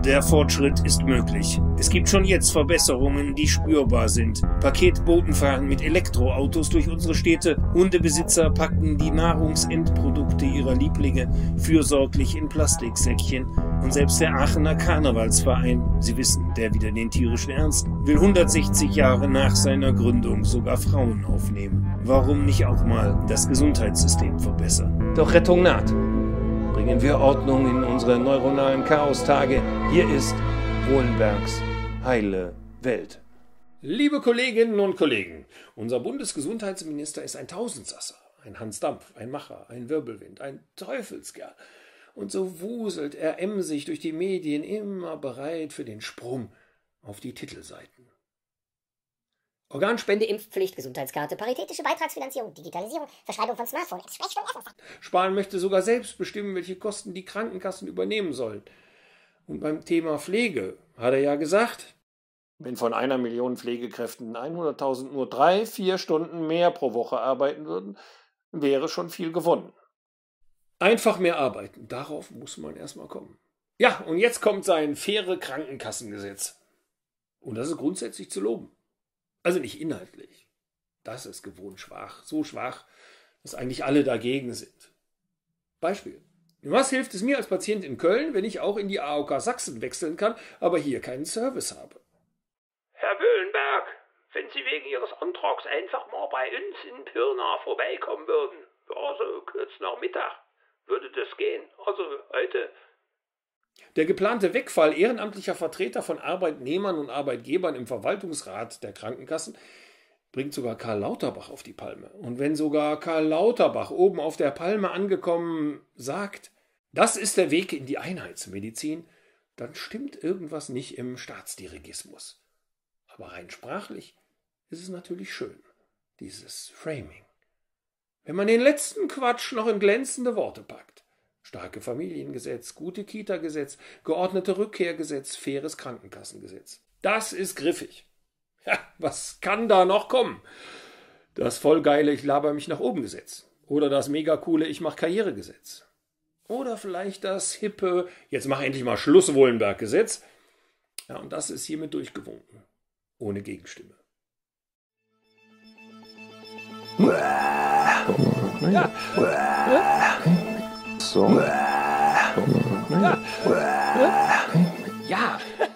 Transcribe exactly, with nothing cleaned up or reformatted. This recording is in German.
Der Fortschritt ist möglich. Es gibt schon jetzt Verbesserungen, die spürbar sind. Paketboten fahren mit Elektroautos durch unsere Städte. Hundebesitzer packen die Nahrungsendprodukte ihrer Lieblinge fürsorglich in Plastiksäckchen. Und selbst der Aachener Karnevalsverein, Sie wissen, der wieder den tierischen Ernst, will hundertsechzig Jahre nach seiner Gründung sogar Frauen aufnehmen. Warum nicht auch mal das Gesundheitssystem verbessern? Doch Rettung naht. Bringen wir Ordnung in unsere neuronalen Chaostage. Hier ist Wohlenbergs heile Welt. Liebe Kolleginnen und Kollegen, unser Bundesgesundheitsminister ist ein Tausendsasser, ein Hans Dampf, ein Macher, ein Wirbelwind, ein Teufelskerl. Und so wuselt er emsig durch die Medien, immer bereit für den Sprung auf die Titelseiten. Organspende, Impfpflicht, Gesundheitskarte, paritätische Beitragsfinanzierung, Digitalisierung, Verschreibung von Smartphones, Sprechstunde. Spahn möchte sogar selbst bestimmen, welche Kosten die Krankenkassen übernehmen sollen. Und beim Thema Pflege hat er ja gesagt, wenn von einer Million Pflegekräften hunderttausend nur drei, vier Stunden mehr pro Woche arbeiten würden, wäre schon viel gewonnen. Einfach mehr arbeiten, darauf muss man erstmal kommen. Ja, und jetzt kommt sein faire Krankenkassengesetz. Und das ist grundsätzlich zu loben. Also nicht inhaltlich. Das ist gewohnt schwach, so schwach, dass eigentlich alle dagegen sind. Beispiel. Was hilft es mir als Patient in Köln, wenn ich auch in die A O K Sachsen wechseln kann, aber hier keinen Service habe? Herr Wohlenberg, wenn Sie wegen Ihres Antrags einfach mal bei uns in Pirna vorbeikommen würden, ja, so kurz nach Mittag, würde das gehen. Also heute. Der geplante Wegfall ehrenamtlicher Vertreter von Arbeitnehmern und Arbeitgebern im Verwaltungsrat der Krankenkassen bringt sogar Karl Lauterbach auf die Palme. Und wenn sogar Karl Lauterbach oben auf der Palme angekommen sagt, das ist der Weg in die Einheitsmedizin, dann stimmt irgendwas nicht im Staatsdirigismus. Aber rein sprachlich ist es natürlich schön, dieses Framing. Wenn man den letzten Quatsch noch in glänzende Worte packt. Starke Familiengesetz, gute Kita-Gesetz, geordnete Rückkehrgesetz, faires Krankenkassengesetz. Das ist griffig. Ja, was kann da noch kommen? Das voll geile Ich laber mich nach oben Gesetz. Oder das mega coole Ich mach Karriere Gesetz. Oder vielleicht das hippe Jetzt mach endlich mal Schluss Wohlenberg Gesetz. Ja, und das ist hiermit durchgewunken. Ohne Gegenstimme. Ja. So. Ja. Ja.